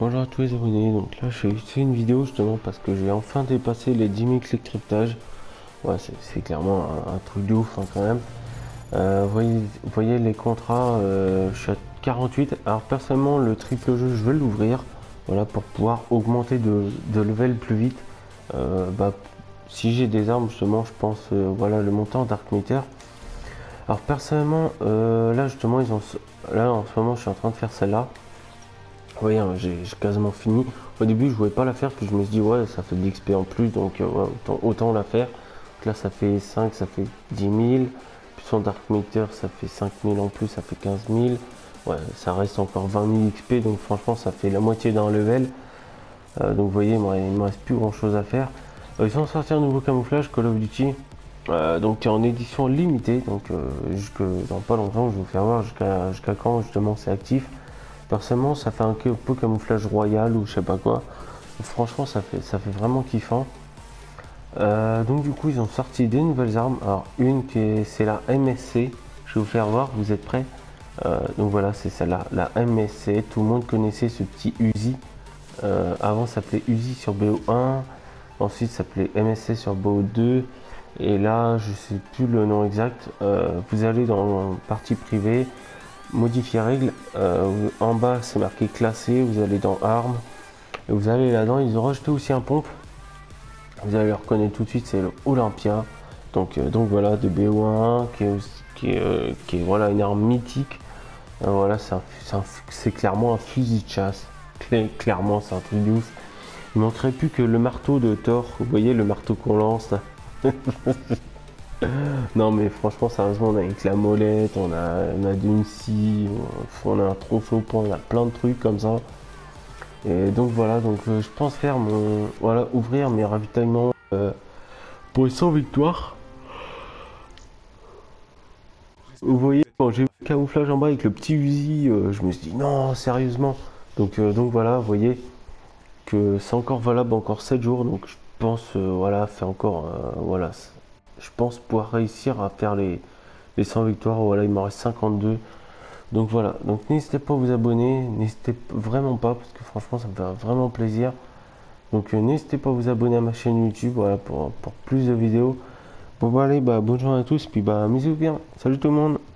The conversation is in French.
Bonjour à tous les abonnés, donc là j'ai fait une vidéo justement parce que j'ai enfin dépassé les 10 000 clics cryptage. Ouais, c'est clairement un truc de ouf hein, quand même. Vous voyez les contrats, je suis à 48. Alors personnellement le triple jeu je vais l'ouvrir, voilà, pour pouvoir augmenter de level plus vite. Si j'ai des armes justement, je pense voilà le montant Dark Meter. Alors personnellement là justement là en ce moment je suis en train de faire celle-là. Vous voyez, hein, j'ai quasiment fini. Au début, je voulais pas la faire, puis je me suis dit, ouais, ça fait de l'XP en plus, donc ouais, autant la faire. Donc là, ça fait 5, ça fait 10 000. Puis son Dark Meter, ça fait 5 000 en plus, ça fait 15 000. Ouais, ça reste encore 20 000 XP, donc franchement, ça fait la moitié d'un level. Donc vous voyez, il me reste plus grand chose à faire. Ils ont sorti un nouveau camouflage, Call of Duty. Donc en édition limitée, donc jusque dans pas longtemps, je vais vous faire voir jusqu'à quand justement c'est actif. Personnellement, ça fait un peu camouflage royal ou je sais pas quoi. Franchement, ça fait vraiment kiffant. Donc du coup, ils ont sorti des nouvelles armes. Alors une c'est la MSC. Je vais vous faire voir. Vous êtes prêts? Donc voilà, c'est celle-là, la MSC. Tout le monde connaissait ce petit Uzi. Avant, ça s'appelait Uzi sur BO1. Ensuite, ça s'appelait MSC sur BO2. Et là, je sais plus le nom exact. Vous allez dans partie privée. Modifier règles, en bas c'est marqué classé, vous allez dans armes, et vous allez là-dedans, ils ont rajouté aussi un pompe, vous allez le reconnaître tout de suite, c'est le Olympia, donc voilà, de BO1, qui est voilà, une arme mythique. Voilà, c'est clairement un fusil de chasse, clairement c'est un truc de ouf. Il manquerait plus que le marteau de Thor, vous voyez le marteau qu'on lance là. Non mais franchement sérieusement on a avec la molette, on a d'une scie, on a un tronçon point, on a plein de trucs comme ça. Et donc voilà, donc je pense faire voilà, ouvrir mes ravitaillements pour les 100 victoires. Vous voyez, quand j'ai vu le camouflage en bas avec le petit Uzi, je me suis dit non sérieusement. Donc voilà, vous voyez que c'est encore valable encore 7 jours, donc je pense voilà, faire encore voilà, je pense pouvoir réussir à faire les 100 victoires. Voilà, il m'en reste 52. Donc voilà, donc n'hésitez pas à vous abonner, n'hésitez vraiment pas, parce que franchement ça me fait vraiment plaisir. Donc n'hésitez pas à vous abonner à ma chaîne YouTube, voilà, pour plus de vidéos. Bon bah allez, bah bonne journée à tous, puis bah amusez-vous bien. Salut tout le monde.